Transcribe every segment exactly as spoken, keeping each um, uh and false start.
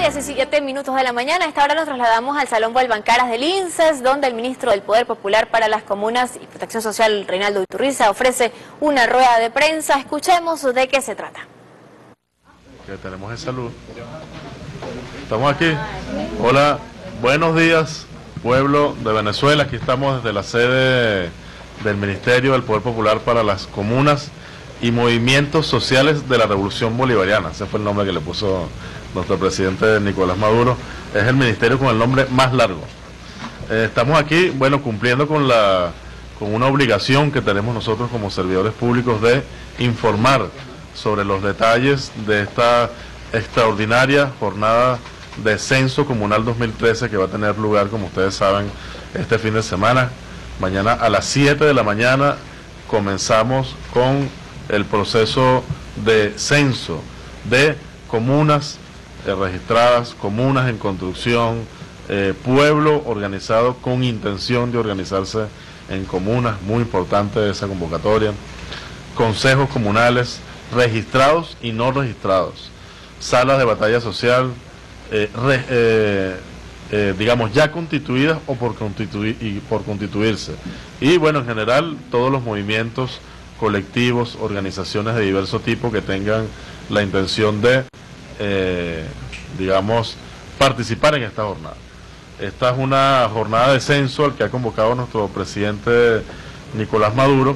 diecisiete minutos de la mañana. A esta hora nos trasladamos al Salón Valbancaras del I N S E S, donde el ministro del Poder Popular para las Comunas y Protección Social, Reinaldo Iturriza, ofrece una rueda de prensa. Escuchemos de qué se trata. Que tenemos en salud. Estamos aquí. Hola, buenos días, pueblo de Venezuela. Aquí estamos desde la sede del Ministerio del Poder Popular para las Comunas y Movimientos Sociales de la Revolución Bolivariana. Ese fue el nombre que le puso nuestro presidente Nicolás Maduro. Es el ministerio con el nombre más largo. Eh, estamos aquí, bueno, cumpliendo con la con una obligación que tenemos nosotros como servidores públicos de informar sobre los detalles de esta extraordinaria jornada de censo comunal dos mil trece que va a tener lugar, como ustedes saben, este fin de semana. Mañana a las siete de la mañana comenzamos con el proceso de censo de comunas eh, registradas, comunas en construcción, eh, pueblo organizado con intención de organizarse en comunas, muy importante esa convocatoria, consejos comunales registrados y no registrados, salas de batalla social, eh, re, eh, eh, digamos ya constituidas o por, constituir, y por constituirse, y bueno, en general todos los movimientos colectivos, organizaciones de diverso tipo que tengan la intención de, eh, digamos, participar en esta jornada. Esta es una jornada de censo al que ha convocado nuestro presidente Nicolás Maduro.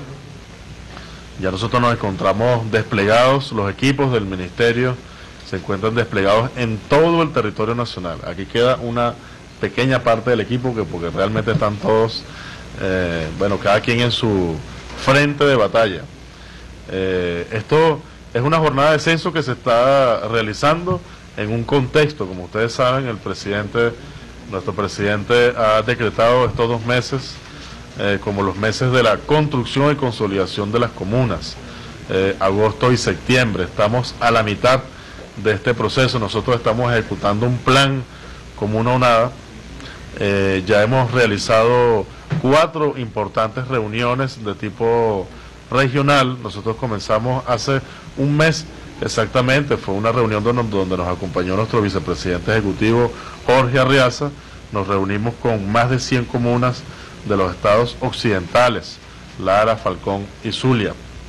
Ya nosotros nos encontramos desplegados, los equipos del ministerio se encuentran desplegados en todo el territorio nacional. Aquí queda una pequeña parte del equipo, que porque realmente están todos, eh, bueno, cada quien en su frente de batalla. Eh, esto es una jornada de censo que se está realizando en un contexto, como ustedes saben, el presidente, nuestro presidente ha decretado estos dos meses eh, como los meses de la construcción y consolidación de las comunas, eh, agosto y septiembre. Estamos a la mitad de este proceso. Nosotros estamos ejecutando un plan común o nada. Eh, ya hemos realizado cuatro importantes reuniones de tipo regional. Nosotros comenzamos hace un mes exactamente, fue una reunión donde, donde nos acompañó nuestro vicepresidente ejecutivo Jorge Arriaza. Nos reunimos con más de cien comunas de los estados occidentales, Lara, Falcón y Zulia.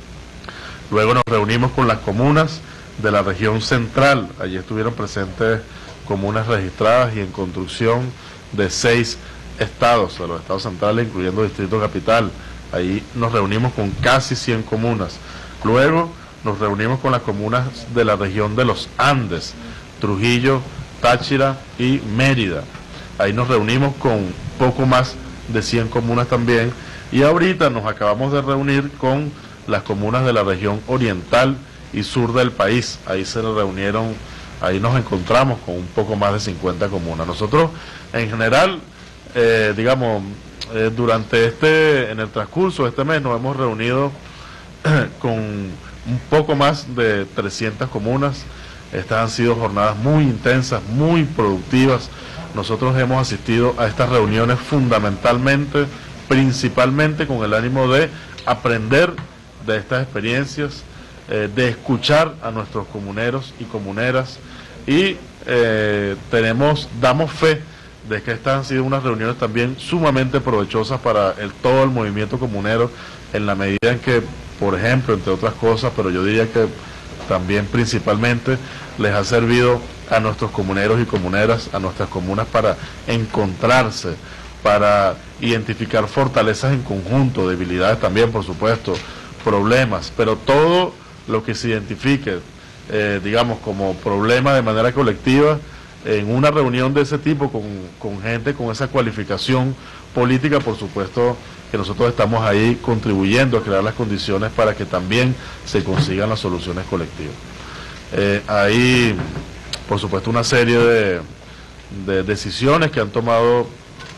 Luego nos reunimos con las comunas de la región central. Allí estuvieron presentes comunas registradas y en construcción de seis estados, de los estados centrales, incluyendo Distrito Capital. Ahí nos reunimos con casi cien comunas. Luego nos reunimos con las comunas de la región de los Andes, Trujillo, Táchira y Mérida. Ahí nos reunimos con poco más de cien comunas también. Y ahorita nos acabamos de reunir con las comunas de la región oriental y sur del país. Ahí se reunieron, ahí nos encontramos con un poco más de cincuenta comunas. Nosotros, en general, eh, digamos, eh, durante este, en el transcurso de este mes nos hemos reunido eh, con un poco más de trescientas comunas. Estas han sido jornadas muy intensas, muy productivas. Nosotros hemos asistido a estas reuniones fundamentalmente, principalmente con el ánimo de aprender de estas experiencias, eh, de escuchar a nuestros comuneros y comuneras, y eh, tenemos, damos fe de que estas han sido unas reuniones también sumamente provechosas para el, todo el movimiento comunero, en la medida en que, por ejemplo, entre otras cosas, pero yo diría que también principalmente les ha servido a nuestros comuneros y comuneras, a nuestras comunas, para encontrarse, para identificar fortalezas en conjunto, debilidades también, por supuesto, problemas, pero todo lo que se identifique, eh, digamos, como problema de manera colectiva, en una reunión de ese tipo, con, con gente con esa cualificación política, por supuesto que nosotros estamos ahí contribuyendo a crear las condiciones para que también se consigan las soluciones colectivas. Eh, hay, por supuesto, una serie de, de decisiones que han tomado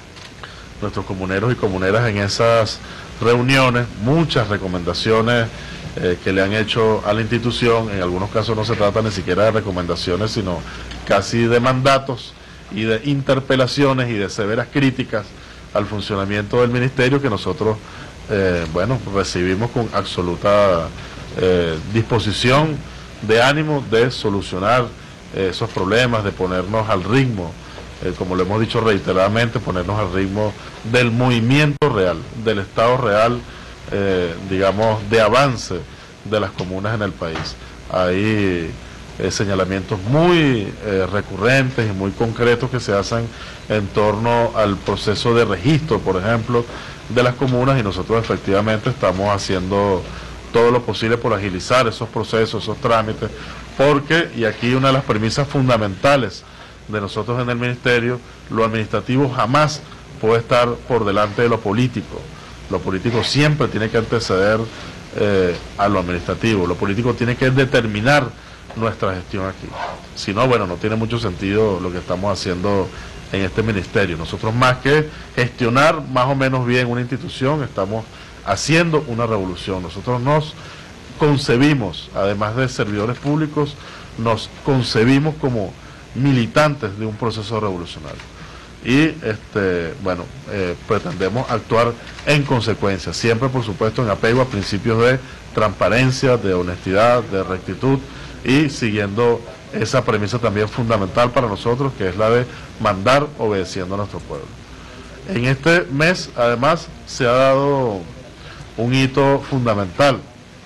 nuestros comuneros y comuneras en esas reuniones, muchas recomendaciones eh, que le han hecho a la institución. En algunos casos no se trata ni siquiera de recomendaciones, sino casi de mandatos y de interpelaciones y de severas críticas al funcionamiento del ministerio, que nosotros, eh, bueno, recibimos con absoluta eh, disposición de ánimo de solucionar eh, esos problemas, de ponernos al ritmo, eh, como lo hemos dicho reiteradamente, ponernos al ritmo del movimiento real, del estado real, eh, digamos, de avance de las comunas en el país. Hay eh, señalamientos muy eh, recurrentes y muy concretos que se hacen en torno al proceso de registro, por ejemplo, de las comunas, y nosotros efectivamente estamos haciendo todo lo posible por agilizar esos procesos, esos trámites, porque, y aquí una de las premisas fundamentales de nosotros en el Ministerio, lo administrativo jamás puede estar por delante de lo político. Lo político siempre tiene que anteceder eh, a lo administrativo. Lo político tiene que determinar nuestra gestión aquí. Si no, bueno, no tiene mucho sentido lo que estamos haciendo en este ministerio. Nosotros, más que gestionar más o menos bien una institución, estamos haciendo una revolución. Nosotros nos concebimos, además de servidores públicos, nos concebimos como militantes de un proceso revolucionario. Y este bueno eh, pretendemos actuar en consecuencia, siempre por supuesto en apego a principios de transparencia, de honestidad, de rectitud, y siguiendo esa premisa también fundamental para nosotros, que es la de mandar obedeciendo a nuestro pueblo. En este mes además se ha dado un hito fundamental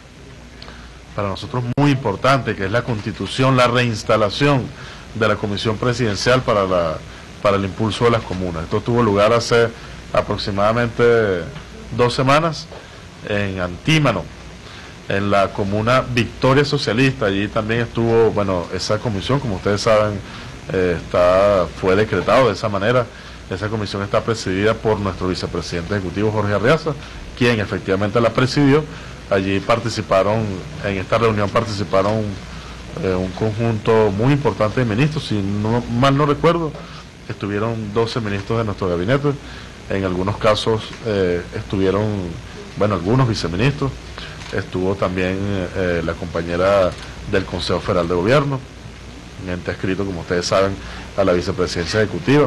para nosotros, muy importante, que es la constitución, la reinstalación de la Comisión Presidencial para la para el impulso de las comunas. Esto tuvo lugar hace aproximadamente dos semanas en Antímano, en la comuna Victoria Socialista. Allí también estuvo, bueno, esa comisión, como ustedes saben, eh, está fue decretado de esa manera. Esa comisión está presidida por nuestro vicepresidente ejecutivo, Jorge Arriaza, quien efectivamente la presidió. Allí participaron, en esta reunión participaron eh, un conjunto muy importante de ministros, si no, mal no recuerdo, estuvieron doce ministros de nuestro gabinete, en algunos casos eh, estuvieron, bueno, algunos viceministros, estuvo también eh, la compañera del Consejo Federal de Gobierno, un ente adscrito, como ustedes saben, a la vicepresidencia ejecutiva.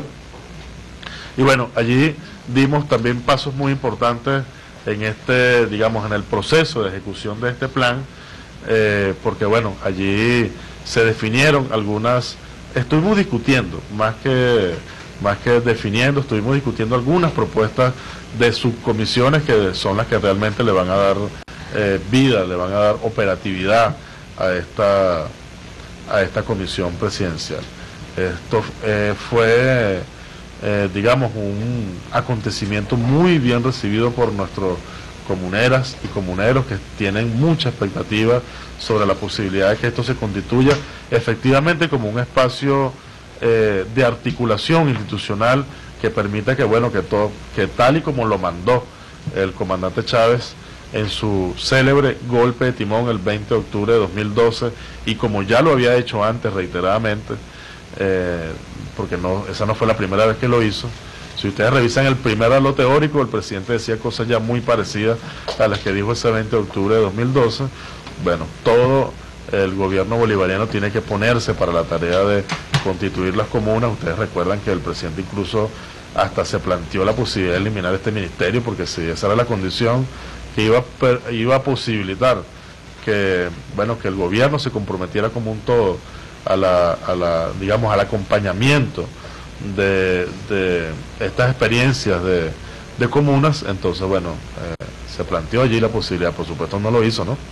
Y bueno, allí dimos también pasos muy importantes en este, digamos, en el proceso de ejecución de este plan, eh, porque bueno, allí se definieron algunas, estuvimos discutiendo, más que, más que definiendo, estuvimos discutiendo algunas propuestas de subcomisiones que son las que realmente le van a dar eh, vida, le van a dar operatividad a esta, a esta comisión presidencial. Esto eh, fue... Eh, digamos, un acontecimiento muy bien recibido por nuestros comuneras y comuneros, que tienen mucha expectativa sobre la posibilidad de que esto se constituya efectivamente como un espacio eh, de articulación institucional que permita que, bueno, que todo, que tal y como lo mandó el comandante Chávez en su célebre golpe de timón el veinte de octubre de dos mil doce, y como ya lo había hecho antes reiteradamente, eh, porque no, esa no fue la primera vez que lo hizo. Si ustedes revisan el primer halo teórico, el presidente decía cosas ya muy parecidas a las que dijo ese veinte de octubre de dos mil doce. Bueno, todo el gobierno bolivariano tiene que ponerse para la tarea de constituir las comunas. Ustedes recuerdan que el presidente incluso hasta se planteó la posibilidad de eliminar este ministerio, porque si esa era la condición que iba a, iba a posibilitar que, bueno, que el gobierno se comprometiera como un todo a la, a la, digamos, al acompañamiento de, de estas experiencias de, de comunas. Entonces, bueno, eh, se planteó allí la posibilidad, por supuesto no lo hizo, ¿no?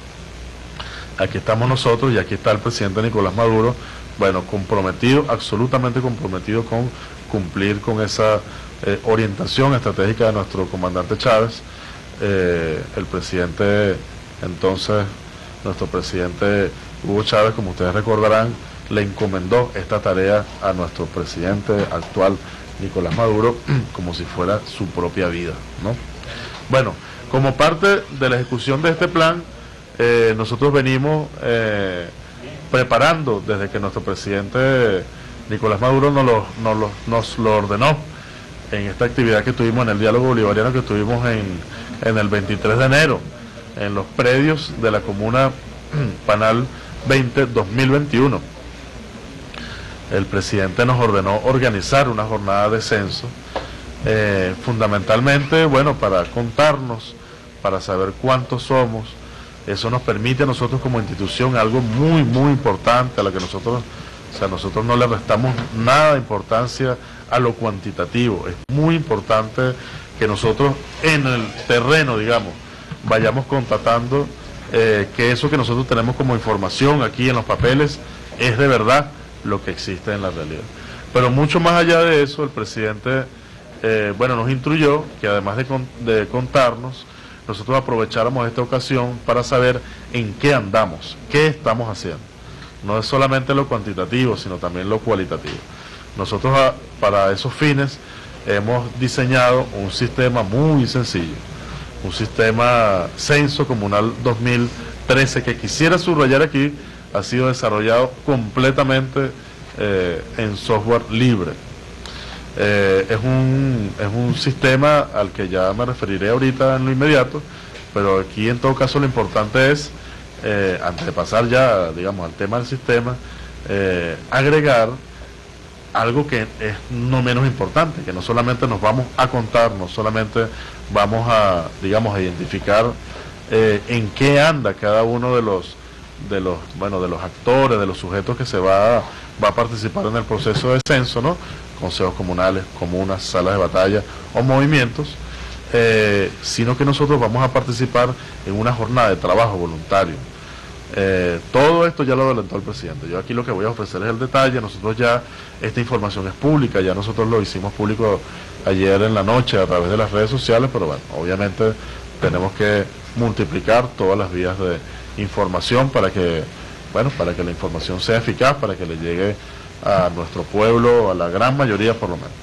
Aquí estamos nosotros y aquí está el presidente Nicolás Maduro, bueno, comprometido, absolutamente comprometido con cumplir con esa eh, orientación estratégica de nuestro comandante Chávez. Eh, el presidente, entonces, nuestro presidente Hugo Chávez, como ustedes recordarán, le encomendó esta tarea a nuestro presidente actual, Nicolás Maduro, como si fuera su propia vida, ¿no? Bueno, como parte de la ejecución de este plan, eh, nosotros venimos eh, preparando desde que nuestro presidente Nicolás Maduro nos lo, nos, lo, nos lo ordenó en esta actividad que tuvimos, en el diálogo bolivariano que tuvimos en, en el veintitrés de enero, en los predios de la comuna Panal veinte dos mil veintiuno. El presidente nos ordenó organizar una jornada de censo, eh, fundamentalmente, bueno, para contarnos, para saber cuántos somos. Eso nos permite a nosotros como institución algo muy, muy importante, a lo que nosotros O sea, nosotros no le restamos nada de importancia a lo cuantitativo. Es muy importante que nosotros en el terreno, digamos, vayamos constatando eh, que eso que nosotros tenemos como información aquí en los papeles es de verdad lo que existe en la realidad. Pero mucho más allá de eso, el presidente, eh, bueno, nos instruyó que además de, con, de contarnos, nosotros aprovecháramos esta ocasión para saber en qué andamos, qué estamos haciendo. No es solamente lo cuantitativo, sino también lo cualitativo. Nosotros a, para esos fines hemos diseñado un sistema muy sencillo, un sistema Censo Comunal dos mil trece que quisiera subrayar aquí, ha sido desarrollado completamente eh, en software libre. Eh, es, un, es un sistema al que ya me referiré ahorita en lo inmediato, pero aquí en todo caso lo importante es, eh, antes de pasar ya, digamos, al tema del sistema, eh, agregar algo que es no menos importante, que no solamente nos vamos a contar, no solamente vamos a, digamos, a identificar eh, en qué anda cada uno de los de los bueno de los actores, de los sujetos que se va a, va a participar en el proceso de censo, ¿no? Consejos comunales, comunas, salas de batalla o movimientos, eh, sino que nosotros vamos a participar en una jornada de trabajo voluntario. Eh, todo esto ya lo adelantó el presidente. Yo aquí lo que voy a ofrecer es el detalle. Nosotros ya, esta información es pública, ya nosotros lo hicimos público ayer en la noche a través de las redes sociales, pero bueno, obviamente tenemos que multiplicar todas las vías de información para que, bueno, para que la información sea eficaz, para que le llegue a nuestro pueblo, a la gran mayoría por lo menos.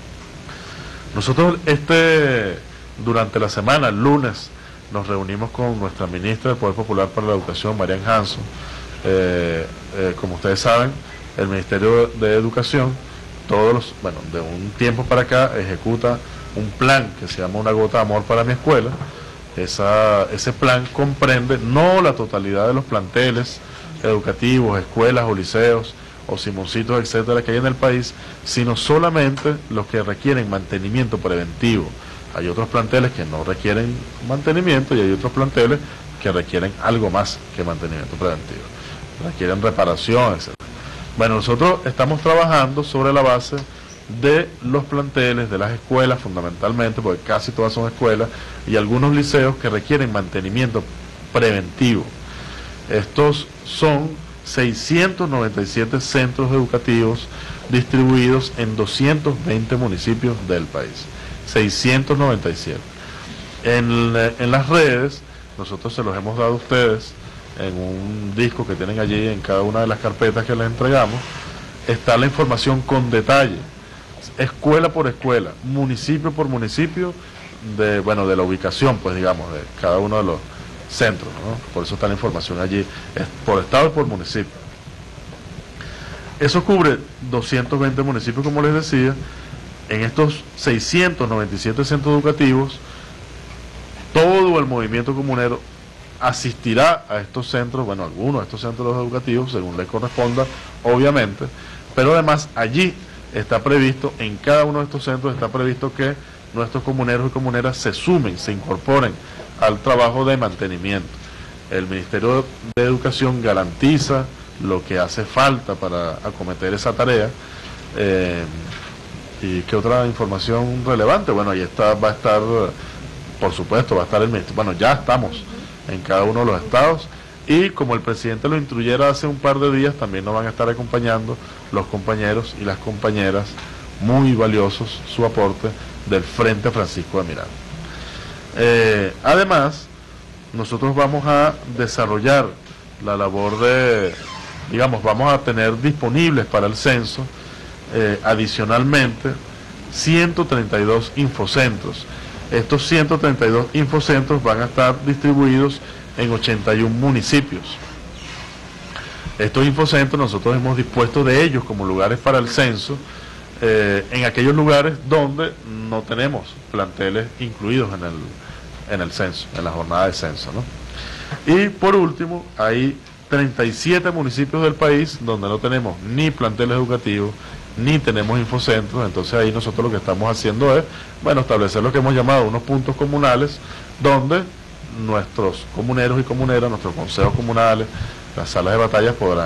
Nosotros este, durante la semana, el lunes, nos reunimos con nuestra ministra del Poder Popular para la Educación, Marian Hanson. Eh, eh, como ustedes saben, el Ministerio de Educación, todos los, bueno, de un tiempo para acá, ejecuta un plan que se llama Una Gota de Amor para mi Escuela. Esa, ese plan comprende no la totalidad de los planteles educativos, escuelas o liceos o simoncitos, etcétera, que hay en el país, sino solamente los que requieren mantenimiento preventivo. Hay otros planteles que no requieren mantenimiento y hay otros planteles que requieren algo más que mantenimiento preventivo. Requieren reparación, etcétera. Bueno, nosotros estamos trabajando sobre la base de los planteles, de las escuelas fundamentalmente, porque casi todas son escuelas, y algunos liceos que requieren mantenimiento preventivo. Estos son seiscientos noventa y siete centros educativos distribuidos en doscientos veinte municipios del país. seiscientos noventa y siete. En, en las redes, nosotros se los hemos dado a ustedes en un disco que tienen allí en cada una de las carpetas que les entregamos, está la información con detalle, escuela por escuela, municipio por municipio, de, bueno, de la ubicación, pues digamos, de cada uno de los centros, ¿no? Por eso está la información allí, es por estado y por municipio. Eso cubre doscientos veinte municipios, como les decía. En estos seiscientos noventa y siete centros educativos, todo el movimiento comunero asistirá a estos centros, bueno, algunos de estos centros educativos, según les corresponda, obviamente, pero además allí está previsto, en cada uno de estos centros está previsto que nuestros comuneros y comuneras se sumen, se incorporen al trabajo de mantenimiento. El Ministerio de Educación garantiza lo que hace falta para acometer esa tarea. Eh, ¿Y qué otra información relevante? Bueno, ahí está, va a estar, por supuesto, va a estar el Ministerio, bueno, ya estamos en cada uno de los estados, y como el presidente lo instruyera hace un par de días, también nos van a estar acompañando los compañeros y las compañeras, muy valiosos su aporte, del Frente Francisco de Miranda. Eh, además, nosotros vamos a desarrollar la labor de, digamos, vamos a tener disponibles para el censo, eh, adicionalmente, ciento treinta y dos infocentros. Estos ciento treinta y dos infocentros van a estar distribuidos en ochenta y un municipios. Estos infocentros nosotros hemos dispuesto de ellos como lugares para el censo, eh, en aquellos lugares donde no tenemos planteles incluidos en el, en el censo, en la jornada de censo, ¿no? Y por último, hay treinta y siete municipios del país donde no tenemos ni planteles educativos, ni tenemos infocentros. Entonces ahí nosotros lo que estamos haciendo es, bueno, establecer lo que hemos llamado unos puntos comunales, donde nuestros comuneros y comuneras, nuestros consejos comunales, las salas de batalla podrán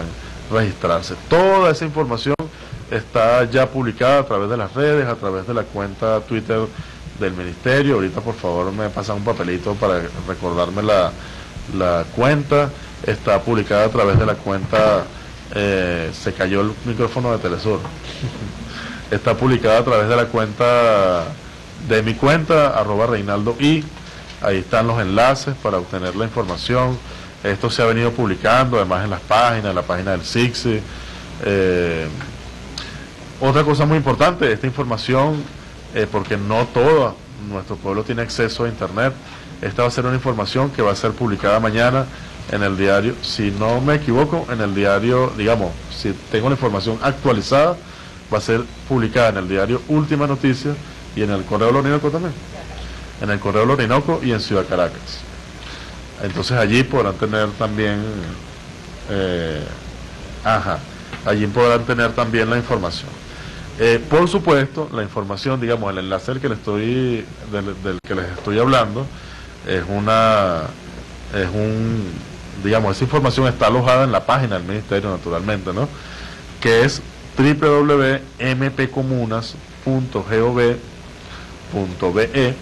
registrarse. Toda esa información está ya publicada a través de las redes, a través de la cuenta Twitter del Ministerio. Ahorita por favor me pasan un papelito para recordarme la, la cuenta. Está publicada a través de la cuenta, eh, se cayó el micrófono de Telesur. Está publicada a través de la cuenta, de mi cuenta, arroba Reinaldo I. Ahí están los enlaces para obtener la información. Esto se ha venido publicando además en las páginas, en la página del S I C S I. Eh, otra cosa muy importante, esta información, eh, porque no todo nuestro pueblo tiene acceso a internet, esta va a ser una información que va a ser publicada mañana en el diario, si no me equivoco, en el diario, digamos, si tengo la información actualizada, va a ser publicada en el diario Última Noticia y en el Correo del Orinoco también, en el Correo del Orinoco y en Ciudad Caracas. Entonces allí podrán tener también, eh, ajá, allí podrán tener también la información. Eh, por supuesto, la información, digamos, el enlace del que, le estoy, del, del que les estoy hablando, es una, es un, digamos, esa información está alojada en la página del Ministerio, naturalmente, ¿no? Que es doble u doble u doble u punto m p comunas punto gov punto be.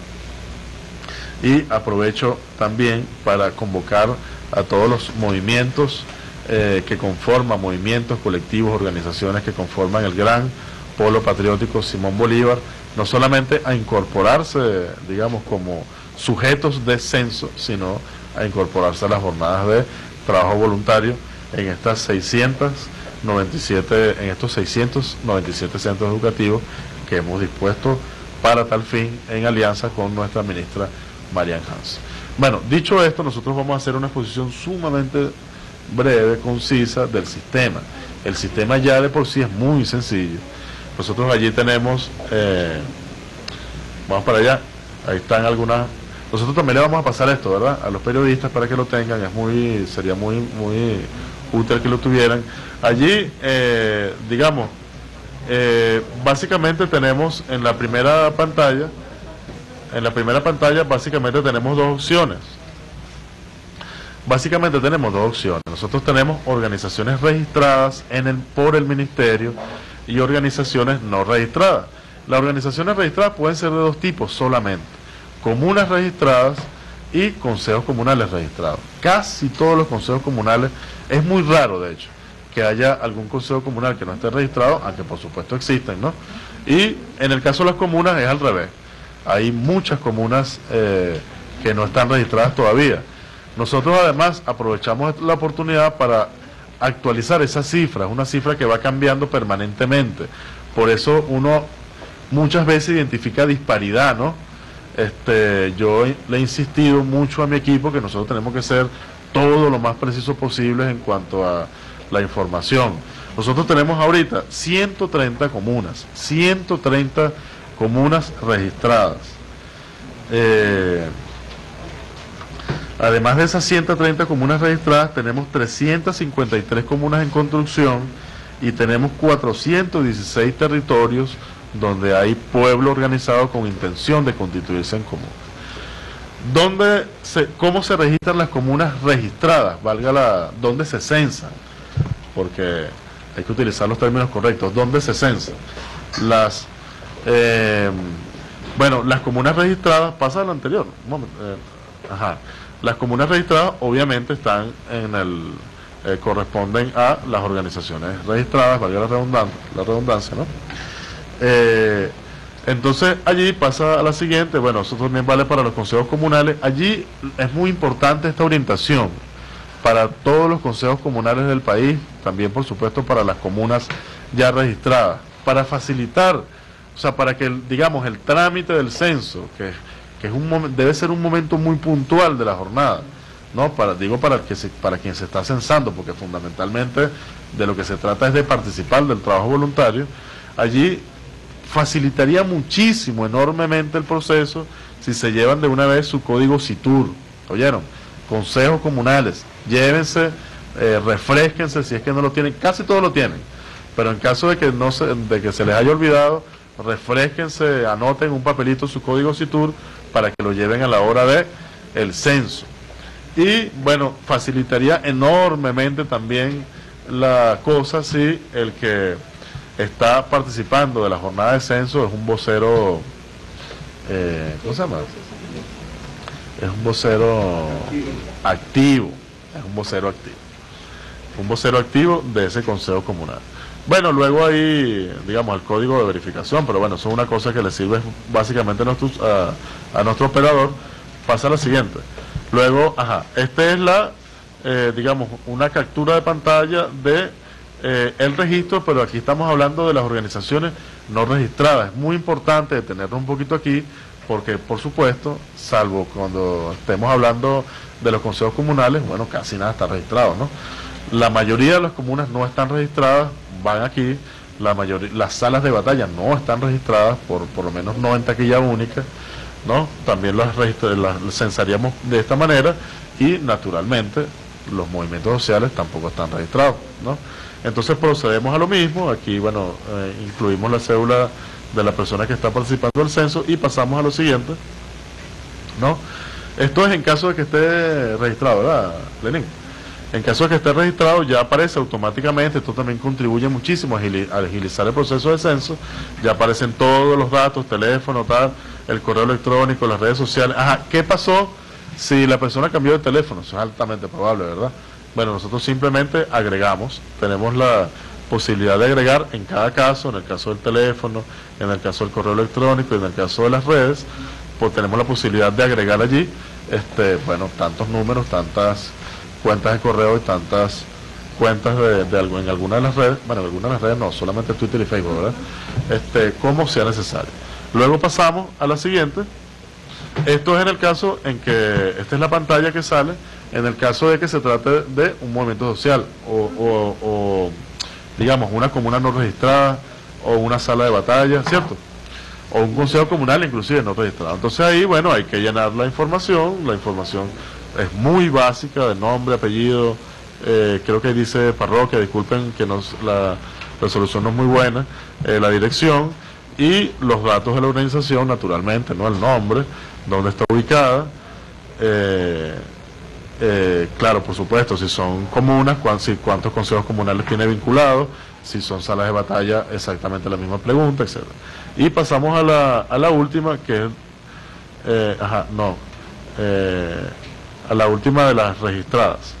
Y aprovecho también para convocar a todos los movimientos eh, que conforman, movimientos, colectivos, organizaciones que conforman el gran Polo Patriótico Simón Bolívar, no solamente a incorporarse, digamos, como sujetos de censo, sino a incorporarse a las jornadas de trabajo voluntario en estas seiscientos noventa y siete, en estos seiscientos noventa y siete centros educativos que hemos dispuesto para tal fin en alianza con nuestra ministra Marian Hans. Bueno, dicho esto, nosotros vamos a hacer una exposición sumamente breve, concisa del sistema. El sistema ya de por sí es muy sencillo. Nosotros allí tenemos, eh, vamos para allá, ahí están algunas. Nosotros también le vamos a pasar esto, ¿verdad?, a los periodistas para que lo tengan. Es muy, sería muy, muy útil que lo tuvieran. Allí, eh, digamos, eh, básicamente tenemos en la primera pantalla, en la primera pantalla básicamente tenemos dos opciones. Básicamente tenemos dos opciones. Nosotros tenemos organizaciones registradas en el, por el Ministerio y organizaciones no registradas. Las organizaciones registradas pueden ser de dos tipos solamente: comunas registradas y consejos comunales registrados. Casi todos los consejos comunales, es muy raro de hecho que haya algún consejo comunal que no esté registrado, aunque por supuesto existen, ¿no? Y en el caso de las comunas es al revés. Hay muchas comunas eh, que no están registradas todavía. Nosotros además aprovechamos la oportunidad para actualizar esas cifras, una cifra que va cambiando permanentemente. Por eso uno muchas veces identifica disparidad, ¿no? Este, yo le he insistido mucho a mi equipo que nosotros tenemos que ser todo lo más preciso posible en cuanto a la información. Nosotros tenemos ahorita ciento treinta comunas, ciento treinta comunas registradas. Eh, además de esas ciento treinta comunas registradas, tenemos trescientas cincuenta y tres comunas en construcción y tenemos cuatrocientos dieciséis territorios donde hay pueblo organizado con intención de constituirse en comunas. ¿Dónde se, ¿Cómo se registran las comunas registradas? Valga la, ¿dónde se censan? Porque hay que utilizar los términos correctos. ¿Dónde se censan? Las, eh, bueno, las comunas registradas, pasa a lo anterior, un momento, eh, ajá. Las comunas registradas obviamente están en el, eh, corresponden a las organizaciones registradas, valga la redundancia, la redundancia, ¿no? Eh, entonces allí pasa a la siguiente. Bueno, eso también vale para los consejos comunales. Allí es muy importante esta orientación para todos los consejos comunales del país, también por supuesto para las comunas ya registradas, para facilitar, o sea, para que el, digamos, el trámite del censo, que, que es un debe ser un momento muy puntual de la jornada, no, para, digo para que se, para quien se está censando, porque fundamentalmente de lo que se trata es de participar del trabajo voluntario. Allí facilitaría muchísimo, enormemente el proceso si se llevan de una vez su código CITUR. ¿Oyeron? Consejos comunales, llévense, eh, refresquense si es que no lo tienen, casi todos lo tienen, pero en caso de que no se, de que se les haya olvidado, refresquense, anoten un papelito su código CITUR para que lo lleven a la hora de el censo. Y bueno, facilitaría enormemente también la cosa si el que está participando de la jornada de censo es un vocero, eh, ¿cómo se llama? Es un vocero activo, es un vocero activo, un vocero activo de ese consejo comunal. Bueno, luego hay, digamos, el código de verificación, pero bueno, eso es una cosa que le sirve básicamente a nuestro, a, a nuestro operador. Pasa a la siguiente. Luego, ajá, esta es la, eh, digamos, una captura de pantalla de eh, el registro, pero aquí estamos hablando de las organizaciones no registradas. Es muy importante detenernos un poquito aquí, porque por supuesto, salvo cuando estemos hablando de los consejos comunales, bueno, casi nada está registrado, ¿no? La mayoría de las comunas no están registradas, van aquí, la mayoría, las salas de batalla no están registradas, por, por lo menos no en taquilla única, ¿no? También las, las censaríamos de esta manera y naturalmente los movimientos sociales tampoco están registrados, ¿no? Entonces procedemos a lo mismo, aquí, bueno, eh, incluimos la cédula de la persona que está participando del censo y pasamos a lo siguiente, ¿no? Esto es en caso de que esté registrado, ¿verdad, Lenín? En caso de que esté registrado ya aparece automáticamente, esto también contribuye muchísimo a agilizar el proceso de censo, ya aparecen todos los datos, teléfono, tal, el correo electrónico, las redes sociales. Ajá, ¿qué pasó si la persona cambió de teléfono? Eso es altamente probable, ¿verdad? Bueno, nosotros simplemente agregamos, tenemos la posibilidad de agregar en cada caso, en el caso del teléfono, en el caso del correo electrónico y en el caso de las redes, pues tenemos la posibilidad de agregar allí, este, bueno, tantos números, tantas cuentas de correo y tantas cuentas de, de algo en alguna de las redes, bueno, en algunas de las redes no, solamente Twitter y Facebook, ¿verdad? Este, como sea necesario. Luego pasamos a la siguiente. Esto es en el caso en que, esta es la pantalla que sale, en el caso de que se trate de un movimiento social o, o, o digamos, una comuna no registrada o una sala de batalla, ¿cierto? O un consejo comunal inclusive no registrado. Entonces ahí, bueno, hay que llenar la información, la información es muy básica, de nombre, apellido, eh, creo que dice parroquia, disculpen que nos, la resolución no es muy buena, eh, la dirección y los datos de la organización, naturalmente, ¿no? El nombre, dónde está ubicada, eh, eh, claro, por supuesto, si son comunas, cuán, si, cuántos consejos comunales tiene vinculados, si son salas de batalla, exactamente la misma pregunta, etcétera. Y pasamos a la, a la última, que es, eh, ajá, no, eh, a la última de las registradas.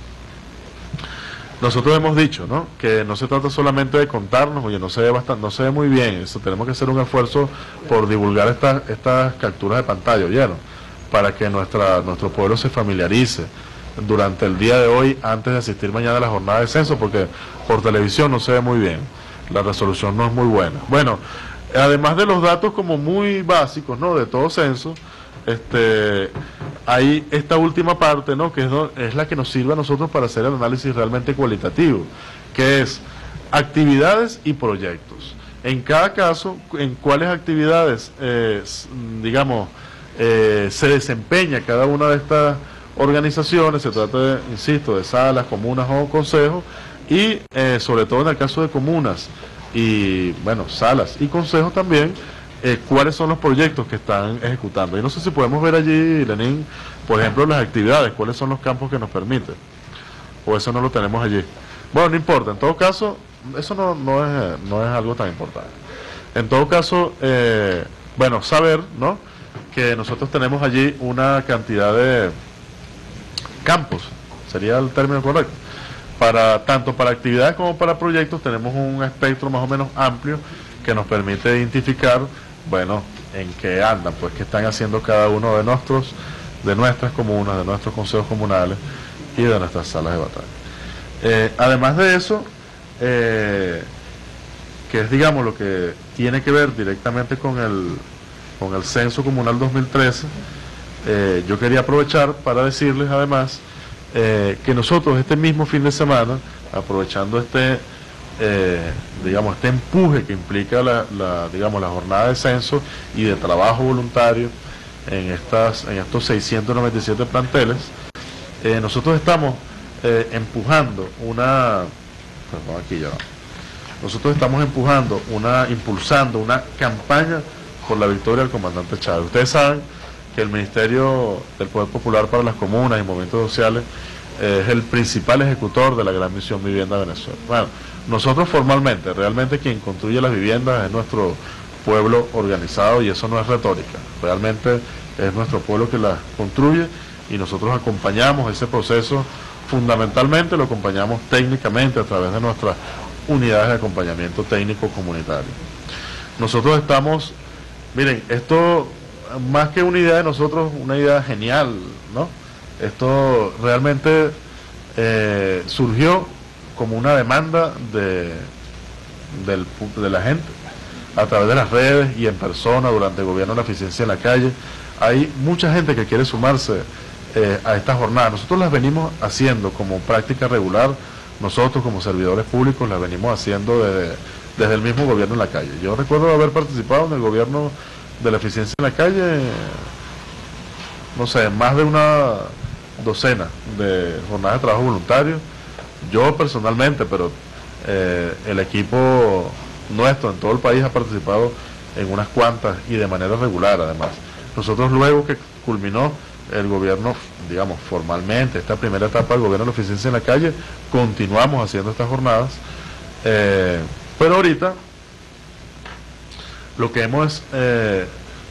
Nosotros hemos dicho, ¿no?, que no se trata solamente de contarnos, oye, no se ve bastante, no se ve muy bien, eso tenemos que hacer un esfuerzo por divulgar estas estas capturas de pantalla, ¿oyeron? Para que nuestra nuestro pueblo se familiarice durante el día de hoy, antes de asistir mañana a la jornada de censo, porque por televisión no se ve muy bien, la resolución no es muy buena. Bueno, además de los datos como muy básicos, ¿no?, de todo censo, este hay esta última parte, ¿no?, que es, es la que nos sirve a nosotros para hacer el análisis realmente cualitativo, que es actividades y proyectos. En cada caso, en cuáles actividades, eh, digamos, eh, se desempeña cada una de estas organizaciones, se trata, de, insisto, de salas, comunas o consejos, y eh, sobre todo en el caso de comunas y, bueno, salas y consejos también, Eh, cuáles son los proyectos que están ejecutando. Y no sé si podemos ver allí, Lenín, por ejemplo, las actividades, cuáles son los campos que nos permiten, o eso no lo tenemos allí. Bueno, no importa, en todo caso, eso no, no, es, no es algo tan importante. En todo caso, eh, bueno, saber, ¿no?, que nosotros tenemos allí una cantidad de campos, sería el término correcto, para tanto para actividades como para proyectos. Tenemos un espectro más o menos amplio que nos permite identificar, bueno, en qué andan, pues qué están haciendo cada uno de nuestros, de nuestras comunas, de nuestros consejos comunales y de nuestras salas de batalla. Eh, además de eso, eh, que es, digamos, lo que tiene que ver directamente con el, con el Censo Comunal dos mil trece, eh, yo quería aprovechar para decirles además eh, que nosotros este mismo fin de semana, aprovechando este Eh, digamos, este empuje que implica la, la, digamos, la jornada de censo y de trabajo voluntario en estas en estos seiscientos noventa y siete planteles, eh, nosotros estamos eh, empujando una perdón, aquí ya nosotros estamos empujando una impulsando una campaña por la victoria del comandante Chávez. Ustedes saben que el Ministerio del Poder Popular para las Comunas y Movimientos Sociales eh, es el principal ejecutor de la Gran Misión Vivienda Venezuela. Bueno, nosotros formalmente, realmente quien construye las viviendas es nuestro pueblo organizado, y eso no es retórica, realmente es nuestro pueblo que las construye, y nosotros acompañamos ese proceso, fundamentalmente lo acompañamos técnicamente a través de nuestras unidades de acompañamiento técnico comunitario. Nosotros estamos, miren, esto más que una idea de nosotros, una idea genial, ¿no? Esto realmente eh, surgió como una demanda de, del, de la gente, a través de las redes y en persona durante el gobierno de la eficiencia en la calle. Hay mucha gente que quiere sumarse eh, a estas jornadas. Nosotros las venimos haciendo como práctica regular, nosotros como servidores públicos las venimos haciendo desde, desde el mismo gobierno en la calle. Yo recuerdo haber participado en el gobierno de la eficiencia en la calle, no sé, más de una docena de jornadas de trabajo voluntario, yo personalmente, pero eh, el equipo nuestro en todo el país ha participado en unas cuantas y de manera regular además. Nosotros luego que culminó el gobierno, digamos formalmente, esta primera etapa del gobierno de la eficiencia en la calle, continuamos haciendo estas jornadas, eh, pero ahorita lo que hemos es, eh,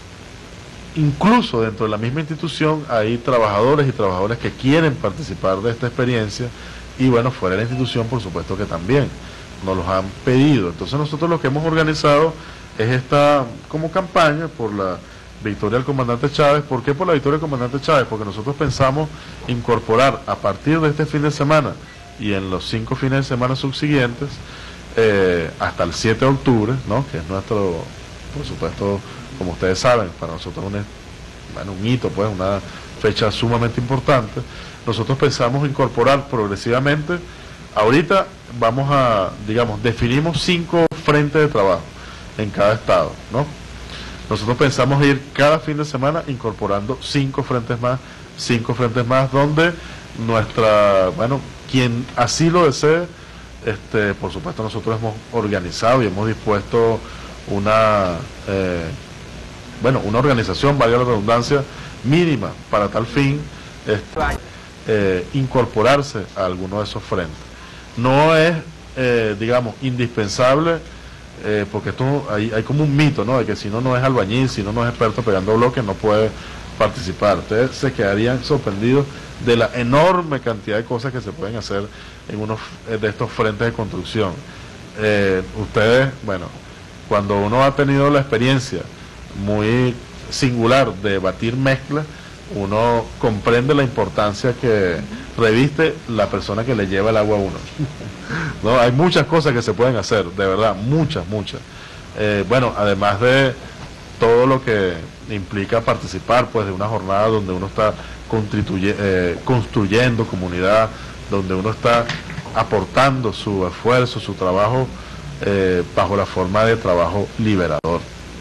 incluso dentro de la misma institución hay trabajadores y trabajadoras que quieren participar de esta experiencia, y bueno, fuera de la institución por supuesto que también nos los han pedido. Entonces nosotros lo que hemos organizado es esta como campaña por la victoria del comandante Chávez. ¿Por qué por la victoria del comandante Chávez? Porque nosotros pensamos incorporar a partir de este fin de semana y en los cinco fines de semana subsiguientes, eh, hasta el siete de octubre, ¿no? Que es nuestro, por supuesto, como ustedes saben, para nosotros un, bueno, un hito, pues una fecha sumamente importante. Nosotros pensamos incorporar progresivamente, ahorita vamos a, digamos, definimos cinco frentes de trabajo en cada estado, ¿no? Nosotros pensamos ir cada fin de semana incorporando cinco frentes más, cinco frentes más, donde nuestra, bueno, quien así lo desee, este, por supuesto nosotros hemos organizado y hemos dispuesto una, eh, bueno, una organización, valga la redundancia, mínima para tal fin, este, eh, incorporarse a alguno de esos frentes. No es, eh, digamos, indispensable, eh, porque esto hay, hay como un mito, ¿no? De que si uno no es albañil, si uno no es experto pegando bloques, no puede participar. Ustedes se quedarían sorprendidos de la enorme cantidad de cosas que se pueden hacer en uno de estos frentes de construcción. Eh, ustedes, bueno, cuando uno ha tenido la experiencia muy singular de batir mezclas, uno comprende la importancia que reviste la persona que le lleva el agua a uno. ¿No? Hay muchas cosas que se pueden hacer, de verdad, muchas, muchas. Eh, bueno, además de todo lo que implica participar pues de una jornada donde uno está eh, construyendo comunidad, donde uno está aportando su esfuerzo, su trabajo, eh, bajo la forma de trabajo liberador.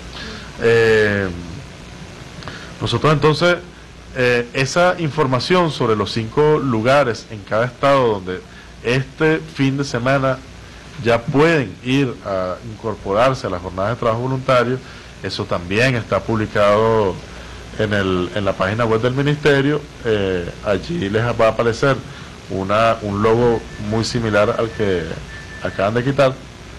Eh, nosotros entonces, eh, esa información sobre los cinco lugares en cada estado donde este fin de semana ya pueden ir a incorporarse a las jornadas de trabajo voluntario, eso también está publicado en, el, en la página web del ministerio. Eh, allí les va a aparecer una, un logo muy similar al que acaban de quitar,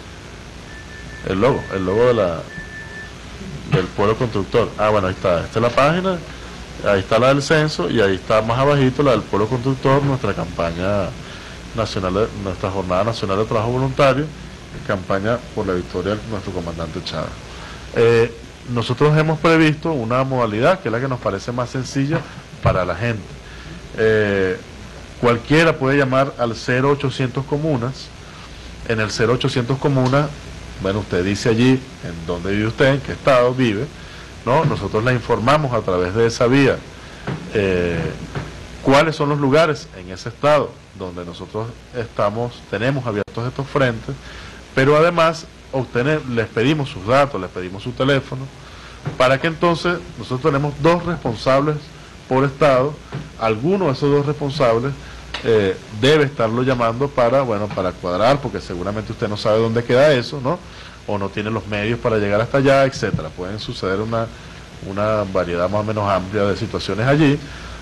el logo, el logo de la, del pueblo constructor. Ah, bueno, ahí está, esta es la página, ahí está la del censo, y ahí está más abajito la del pueblo constructor, nuestra campaña nacional, de, nuestra jornada nacional de trabajo voluntario, campaña por la victoria de nuestro comandante Chávez. Eh, nosotros hemos previsto una modalidad que es la que nos parece más sencilla para la gente. Eh, cualquiera puede llamar al cero ochocientos comunas. En el cero ochocientos comunas, bueno, usted dice allí en dónde vive usted, en qué estado vive, ¿no? Nosotros le informamos a través de esa vía eh, cuáles son los lugares en ese estado donde nosotros estamos, tenemos abiertos estos frentes, pero además obtener, les pedimos sus datos, les pedimos su teléfono, para que entonces nosotros tenemos dos responsables por estado. Alguno de esos dos responsables eh, debe estarlo llamando para, bueno, para cuadrar, porque seguramente usted no sabe dónde queda eso, ¿no? O no tiene los medios para llegar hasta allá, etcétera. Pueden suceder una, una variedad más o menos amplia de situaciones allí.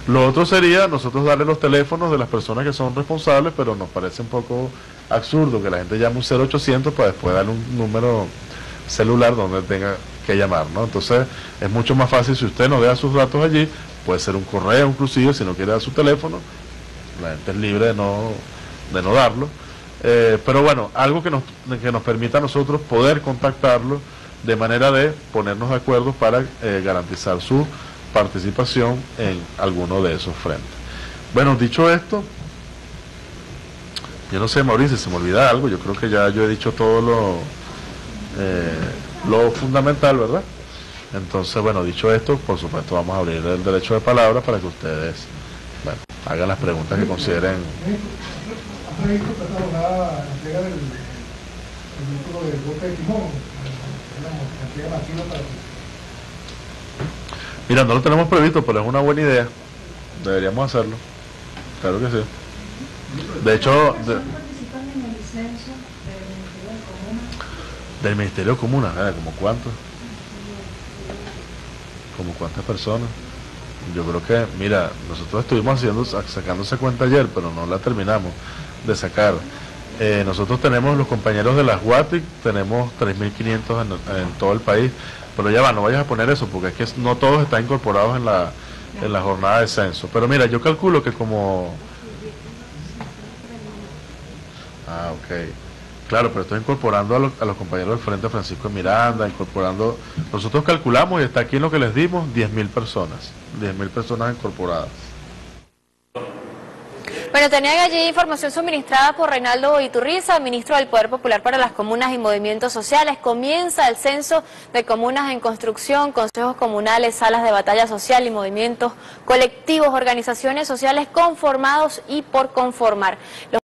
Lo otro sería nosotros darle los teléfonos de las personas que son responsables, pero nos parece un poco absurdo que la gente llame un cero ochocientos para después darle un número celular donde tenga que llamar, ¿no? Entonces es mucho más fácil si usted no deja sus datos allí, puede ser un correo inclusive, si no quiere dar su teléfono, la gente es libre de no, de no darlo. Eh, pero bueno, algo que nos, que nos permita a nosotros poder contactarlo de manera de ponernos de acuerdo para eh, garantizar su participación en alguno de esos frentes. Bueno, dicho esto, yo no sé, Mauricio, si se me olvida algo, yo creo que ya yo he dicho todo lo, eh, lo fundamental, ¿verdad? Entonces, bueno, dicho esto, por supuesto vamos a abrir el derecho de palabra para que ustedes, bueno, hagan las preguntas que consideren. ¿Ha previsto que esta jornada la entrega del vehículo del bote de timón? La entrega masiva para que... Mira, no lo tenemos previsto, pero es una buena idea. Deberíamos hacerlo. Claro que sí. De hecho, de, del Ministerio de Comuna, ¿eh? ¿Como cuántos? ¿Como cuántas personas? Yo creo que, mira, nosotros estuvimos haciendo, sacándose cuenta ayer, pero no la terminamos de sacar. Eh, nosotros tenemos los compañeros de las UATIC, tenemos tres mil quinientos en, en todo el país, pero ya va, no vayas a poner eso, porque es que no todos están incorporados en la, en la jornada de censo. Pero mira, yo calculo que como... Ah, ok. Claro, pero estoy incorporando a, lo, a los compañeros del Frente Francisco de Miranda, incorporando... Nosotros calculamos, y está aquí en lo que les dimos, diez mil personas. diez mil personas incorporadas. Bueno, tenían allí información suministrada por Reinaldo Iturriza, ministro del Poder Popular para las Comunas y Movimientos Sociales. Comienza el censo de comunas en construcción, consejos comunales, salas de batalla social y movimientos colectivos, organizaciones sociales conformados y por conformar. Los